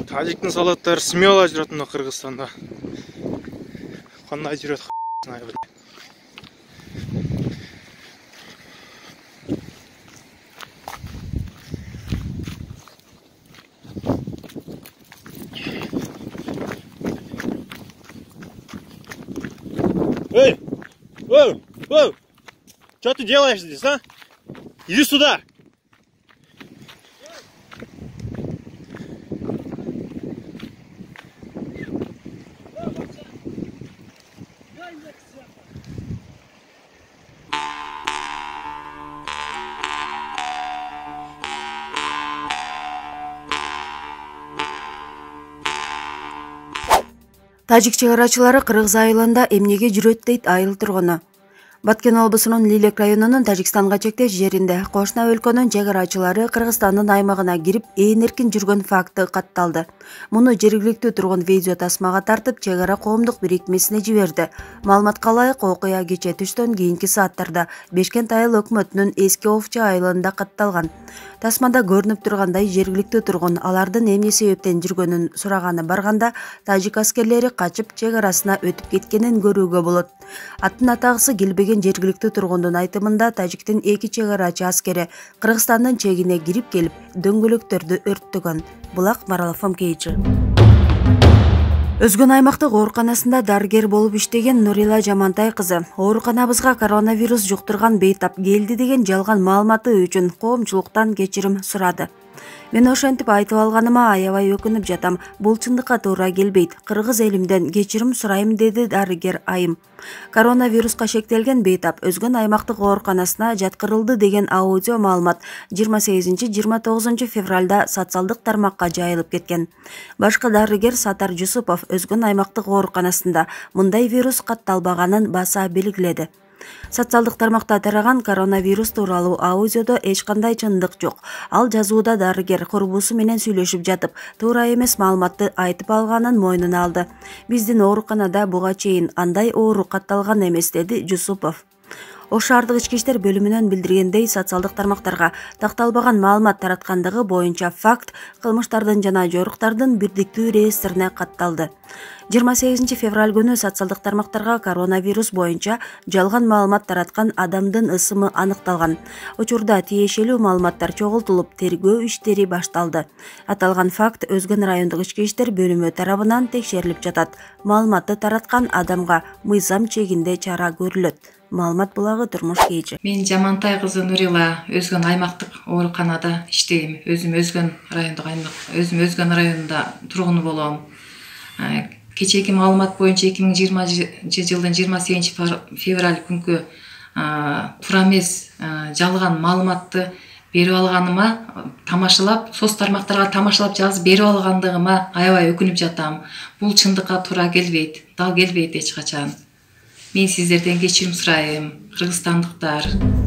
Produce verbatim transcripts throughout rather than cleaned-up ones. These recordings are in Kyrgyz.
Тажиктин солдаттары смело жүрөт мына Кыргызстанда. Кандай жүрөт знаю. Эй! Эй! Эй! Что ты делаешь здесь, а? Иди сюда! Тажик чыгарачылары Кыргыз айылында эмнеге жүрөт дейт айыл тургуну. Баткен облусунун Лилек районунун Тажикстанга чектеш жеринде кошуна өлкөнүн чыгарачылары Кыргызстандын аймагына кирип ээн эркин жүргөн факты катталды. Муну жергиликтүү тургун видео тасмага тартып чегара коомдук бирикмесине жиберди. Маалыматка ылайык, окуя кече түштөн кийинки сааттарда Бешкент айыл өкмөтүнүн эски Овчу айылында катталган. Тасмада көрүнүп тургандай жергиликтүү тургун алардын эмне себептен жүргөнүн сураганы барганда тажик аскерлери качып чегарасына өтүп кеткенин көрүүгө болот. Аттын атагысы келбеген жергиликтүү тургундун айтымында тажиктин эки чегарачы аскери Кыргызстандын чегине кирип келип дөңгөлөктөрдү өрттөгөн. Булак Маралафом Кейчи. Өзгөн аймактык ооруканасында дарыгер болуп иштеген Нурила Жамантай кызы ооруканабызга коронавирус жуктурган бейтап келди деген жалган маалыматы үчүн коомчулуктан кечирим сурады. Мен ошентип айтып алганыма аябай өкүнүп жатам. Бул чындыкка туура келбейт. Кыргыз элимден кечирим сурайм, деди дарыгер айым. Коронавируска шектелген бейтап өзгөн аймактык ооруканасына жаткырылды деген аудио маалымат жыйырма сегизинчи — жыйырма тогузунчу февралда социалдык тармакка жайылып кеткен. Башкы дарыгер Сатар Жусупов өзгөн аймактык ооруканасында мындай вирус катталбаганын баса белгиледи. Социалдык тармакта тараган коронавирус тууралуу аудиодо эч кандай чындык жок. Ал жазууда дарыгер курбусу менен сүйлөшүп жатып, туура эмес маалыматты айтып алганын мойнуна алды. Биздин ооруканада буга чейин андай оору катталган эмес, деди Жусупов. Ош шаардык ички иштер бөлүмүнөн билдиргендей, социалдык тармактарга такталбаган маалымат тараткандыгы боюнча факт кылмыштардын жана жоруктардын бирдиктүү реестрине катталды. жыйырма сегизинчи февраль күнү социалдык тармактарга коронавирус боюнча жалган маалымат тараткан адамдын ысымы аныкталган. Учурда тиешелүү маалыматтар чогултулуп, тергөө иштери башталды. Аталган факт Өзгөн райондук ички иштер бөлүмү тарабынан текшерилип жатат. Маалыматты тараткан адамга мыйзам чегинде чара көрүлөт. Маалымат булагы Турмуш Кейчи. Мен Жамантай кызы Нурила Өзгөн аймактык ооруканада иштейм. Өзүм Өзгөн райондук аймак, өзүм Өзгөн районунда тургуну болом. Кечээки маалымат боюнча эки миң жыйырманчы жылдын жыйырма сегизинчи февраль күнкү туура эмес жалган маалыматты берип алганыма, тамашалап, соц тармактарга тамашалап жазып берип алгандыгыма аябай өкүнүп жатам. Бул чындыкка туура келбейт, дал келбейт эч качан. Мен сиздерден кечирим сурайм, кыргызстандыктар.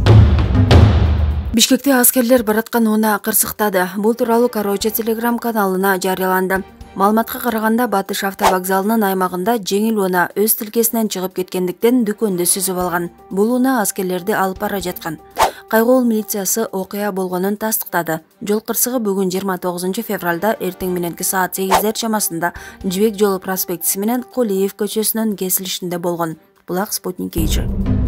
Бишкекте аскерлер бараткан унаа кырсыктады. Бул тууралуу Короче телеграм каналына жарыяланды. Маалыматка караганда Батыш автовокзалынын аймагында жеңил унаа өз тилкесинен чыгып кеткендиктен дүкөндү сүзүп алган. Бул унаа аскерлерди алып бара жаткан. Кайгоол милициясы окуя болгонун тастыктады. Жол кырсыгы бүгүн жыйырма тогузунчу февралда эртең мененки саат сегиздер чамасында Жибек жолу проспектиси менен Кулиев көчөсүнүн кесилишинде болгон. Булак Спутник Кейчи.